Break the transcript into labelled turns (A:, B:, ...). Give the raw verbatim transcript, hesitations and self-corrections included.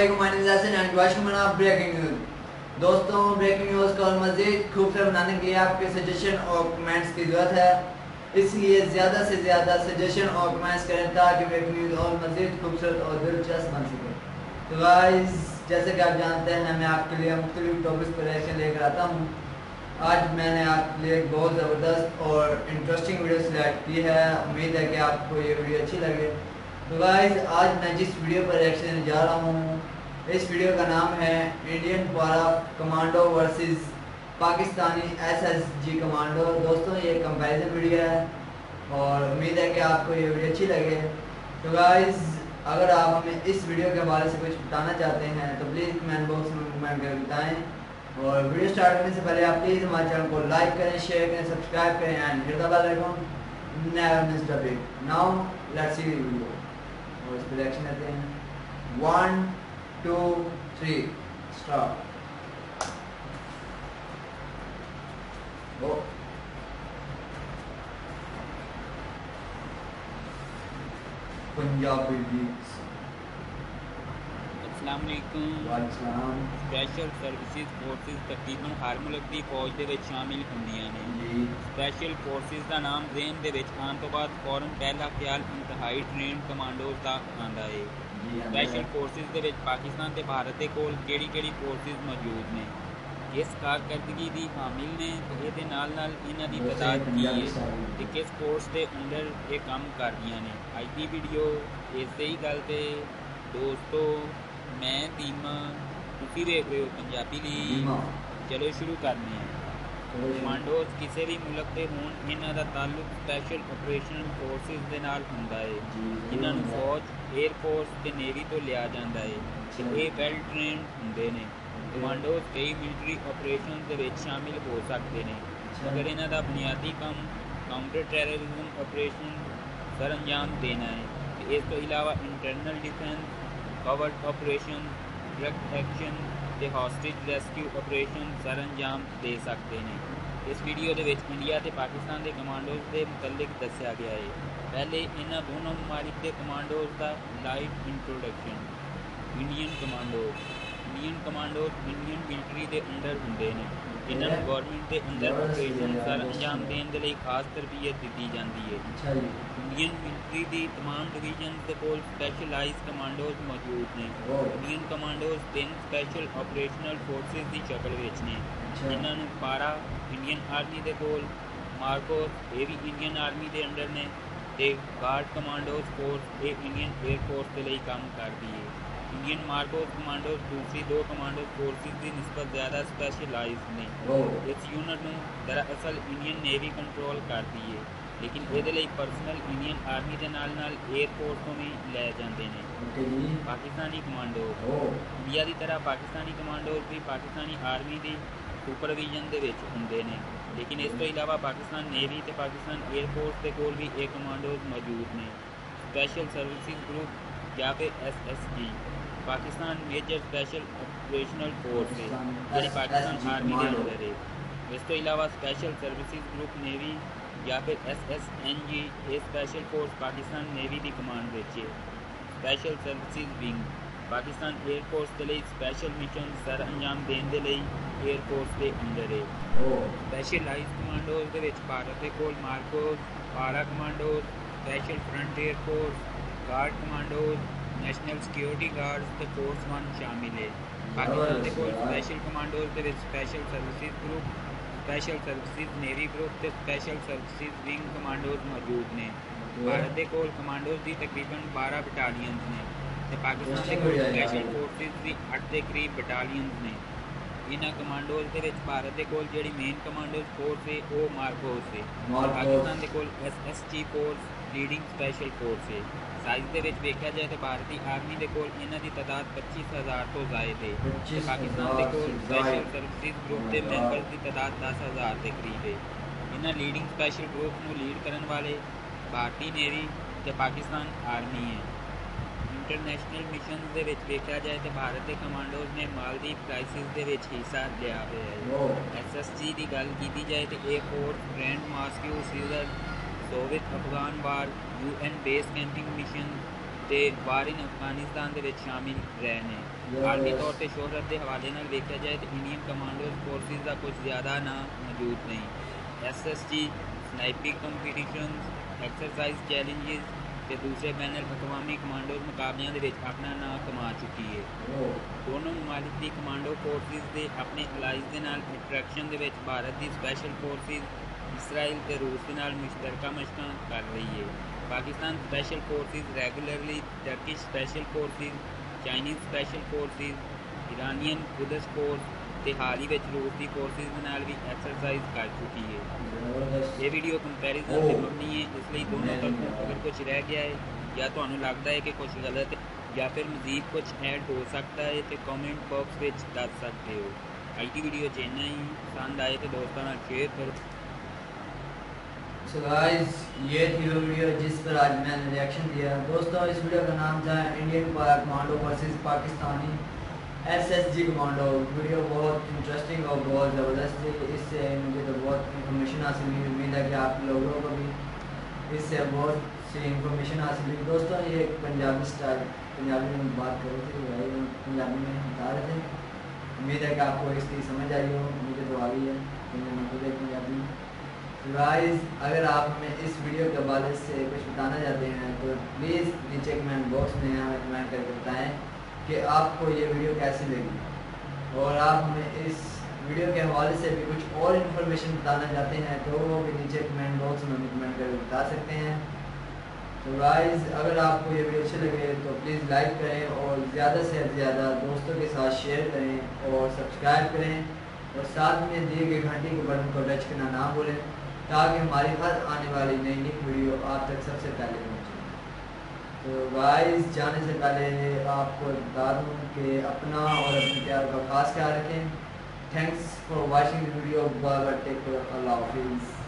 A: अस्सलामुअलैकुम breaking news. दोस्तों, breaking news को मज़ीद खूबसूरत बनाने के लिए आपके सजेशन और कमेंट्स की ज़रूरत है, इसलिए ज़्यादा से ज़्यादा सजेशन और कमेंट्स करें ताकि ब्रेकिंग न्यूज और मज़ीद खूबसूरत और दिलचस्प बन सके। तो गाइस, जैसे कि आप जानते हैं, मैं आपके लिए मुख्तलिफ टॉपिक्स पर रिएक्शन लेकर आता हूँ। आज मैंने आपके लिए एक बहुत ज़बरदस्त और इंटरेस्टिंग वीडियो सिलेक्ट की है। उम्मीद है कि आपको ये वीडियो अच्छी लगे। तो गाइस, आज मैं जिस वीडियो पर रिएक्शन देने जा रहा हूँ, इस वीडियो का नाम है Indian para commando versus Pakistani SSG commando. दोस्तों, ये कंपैरिजन वीडियो है और उम्मीद है कि आपको ये वीडियो अच्छी लगे। तो गाइस, अगर आप हमें इस वीडियो के बारे से कुछ बताना चाहते हैं तो प्लीज़ कमेंट बॉक्स में कमेंट कर बताएं। और वीडियो स्टार्ट करने से पहले आप प्लीज़ हमारे चैनल को लाइक करें, शेयर करें, सब्सक्राइब करें and hit the bell icon never miss the beat. Now let's see the video और इस पर रिएक्शन देते हैं। One two three start. Punjabi beats.
B: अस्सलाम वालेकुम।
A: वालेकुम।
B: स्पैशल सर्विसेज फोर्सेस तकरीबन हर मुल्क की फौज दे विच शामिल हुंदियां ने जी। स्पैशल फोर्सेस का नाम ज़हन दे विच आने तो बाद फौरन पहला ख्याल इंतहाई ट्रेन कमांडोज का आंदा है। स्पैशल फोर्सेस दे विच पाकिस्तान ते भारत दे कोल केड़ी केड़ी फोर्सेस मौजूद ने, किस कारकरदगी दी हामिल ने ते इहदे नाल नाल इन्हां दी तादाद की है ते किस फोर्स दे अंडर ये काम करदियां ने। अज दी वीडियो इसे ही गल ते दोस्तों, मैं दीमा, तुसी देख रहे हो पंजाबी लीग। चलो शुरू करते हैं। कमांडोज किसी भी मुल्क के होण, इन्हां दा ताल्लुक स्पैशल ऑपरेशन फोर्सेस दे नाल हुंदा है, जिन्हां नूं फौज, एयरफोर्स ते नेवी तो लिया जाता है ते ये वैल ट्रेन हुंदे ने। कमांडोज कई मिलिट्री ऑपरेशन दे विच शामिल हो सकते हैं, मगर इन्हां दा बुनियादी काम काउंटर टैररिज्म ऑपरेशन सर अंजाम देना है। इस तो इलावा internal defence, covert operation, drug action ते हॉस्टेज रेस्क्यू ऑपरेशन सर अंजाम दे सकते हैं। इस वीडियो दे विच इंडिया ते पाकिस्तान के कमांडोज के मुतल्लिक दस्या गया है। पहले इन्हां दोनों ममालिक के कमांडोज का live introduction. Indian commandos Indian commandos Indian military के अंडर होंगे ने। इन्हां नूं गवर्नमेंट के अंदर ऑपरेशन सर अंजाम देने के लिए खास तरबीयत दी जाती है। इंडियन मिलिट्री की तमाम डिवीजन के कोल स्पैशलाइज कमांडोज मौजूद ने। इंडियन कमांडोज तीन स्पैशल ऑपरेशनल फोर्सेस की शक्ल विच ने, जिन्हां नूं पारा इंडियन आर्मी के कोल, मार्कोस ये भी इंडियन आर्मी के अंडर ने ते गार्ड कमांडोज फोर्स ये इंडियन एयरफोर्स के लिए काम करती है। इंडियन मार्कोस कमांडोज दूसरी दो कमांडोज फोर्सेस की निस्बत ज़्यादा स्पैशलाइज ने। इस यूनिट में दरअसल इंडियन नेवी कंट्रोल करती है, लेकिन ये पर्सनल इंडियन आर्मी के नाल नाल एयरफोर्स तो भी लै जाते हैं। पाकिस्तानी कमांडोज इंडिया की तरह पाकिस्तानी कमांडोज भी पाकिस्तानी आर्मी की सुपरविजन के विच हुंदे ने, लेकिन इस तो इलावा पाकिस्तान नेवी ते पाकिस्तान एयरफोर्स के कोल भी एक कमांडोज मौजूद ने। स्पैशल सर्विसेज ग्रुप या फिर S S G Pakistan major special operational force है, जी पाकिस्तान आर्मी के अंदर है। इस तो इलावा स्पैशल सर्विसेज ग्रुप नेवी या फिर एस एस एन जी ये स्पैशल फोर्स पाकिस्तान नेवी की कमांड विच है। Special services wing Pakistan air force के लिए स्पैशल मिशन सर अंजाम देने के लिए एयरफोर्स के अंदर है। स्पैशलाइज कमांडोज के विच भारत के कोल MARCOS, para commandos, special frontier force, guard commandos, national security guards ते फोर्स वन शामिल है। पाकिस्तान के कोल स्पैशल कमांडोज के विच special services group, special services navy group ते स्पैशल सर्विसेज विंग कमांडोज मौजूद ने। भारत के कोल कमांडोज की तकरीबन बारह बटालियंस ने ते पाकिस्तान के कोल स्पैशल फोर्सेस की अठ के करीब बटालियंस ने। इन्हां कमांडोज के विच भारत के कोल जिहड़ी मेन कमांडोज फोर्स है वो मार्कोस है। पाकिस्तान के कोल S S G force leading special force है। साइज के विच देखा जाए तो भारतीय आर्मी के कोल इन्हां दी तादाद पच्चीस हज़ार तो ज़ायद है। पाकिस्तान के कोल स्पैशल सर्विसेज ग्रुप के मैंबर्स की तादाद दस हज़ार के करीब है। इन्हां लीडिंग स्पैशल ग्रुप को लीड करने वाले भारतीय नेवी ते पाकिस्तान आर्मी है। इंटरनेशनल मिशन के विच देखा जाए तो भारत के कमांडोज ने मालदीव क्राइसिस के विच हिस्सा लिया हुआ है। एस एस जी की गल की जाए तो ए force grand mosque seizure, Soviet Afghan war, U N base camping mission ते वार इन अफगानिस्तान के विच शामिल रहे हैं। आलमी तौर पर शोहरत के हवाले नाल देखा जाए तो इंडियन कमांडोज फोर्सिस का कुछ ज़्यादा ना मौजूद नहीं। S S G sniping competition exercise challenges के दूसरे बैन अवी कमांडोज मुकाबलों के अपना नाम कमा चुकी है। दोनों ममालिक की कमांडो फोर्सिस के अपने अलाइज के नाल इंटरैक्शन के भारत की स्पैशल फोर्सिस इसराइल ते रूस के नाल मुश्तरका मशकां कर रही है। Pakistan special forces regularly Turkish special forces, Chinese special forces, Iranian Quds force ते हाल ही में रूस की फोर्सिस के नाल भी एक्सरसाइज कर चुकी है। ये वीडियो कंपैरिजन से मबनी है, इसलिए दोनों तरफों अगर कुछ रह गया है या तो लगता है कि कुछ गलत है या फिर मजीद कुछ ऐड हो सकता है तो कमेंट बॉक्स में दस सकते हो। आई टी वीडियो चैनल ही पसंद आए तो दोस्तों नाल शेयर करो।
A: सो गाइस, ये थी वो वीडियो जिस पर आज मैंने रिएक्शन दिया। दोस्तों, इस वीडियो का नाम था Indian commando versus Pakistani S S G commando. Video बहुत इंटरेस्टिंग और बहुत ज़बरदस्त थी। इससे मुझे तो बहुत इन्फॉर्मेशन हासिल हुई। उम्मीद है कि आप लोगों को भी इससे बहुत सी इन्फॉर्मेशन हासिल हुई। दोस्तों, ये पंजाबी स्टाइल पंजाबी में बात कर रहे थे, भाई पंजाबी में बता रहे थे। उम्मीद है कि आपको इसकी समझ आई हो। मुझे तो आ गई है, मैं खुद एक पंजाबी। गाइस, अगर आप हमें इस वीडियो के हवाले से कुछ बताना चाहते हैं तो प्लीज़ नीचे कमेंट बॉक्स में हमें कमेंट करके बताएं कि आपको ये वीडियो कैसी लगी। और आप हमें इस वीडियो के हवाले से भी कुछ और इन्फॉर्मेशन बताना चाहते हैं तो वो भी नीचे कमेंट बॉक्स में हमें कमेंट करके बता सकते हैं। तो गाइस, अगर आपको ये वीडियो अच्छे लगे तो प्लीज़ लाइक करें और ज़्यादा से ज़्यादा दोस्तों के साथ शेयर करें और सब्सक्राइब करें और साथ में दिए गए घंटी के बटन को टच करना ना भूलें ताकि हमारी हर आने वाली नई नई वीडियो आप तक सबसे पहले पहुँचे। तो गाइस, जाने से पहले आपको बता दूँ कि अपना और अपने प्यार का खास ख्याल रखें। Thanks for watching the video. Bye bye, take care, अल्लाह हाफिज़।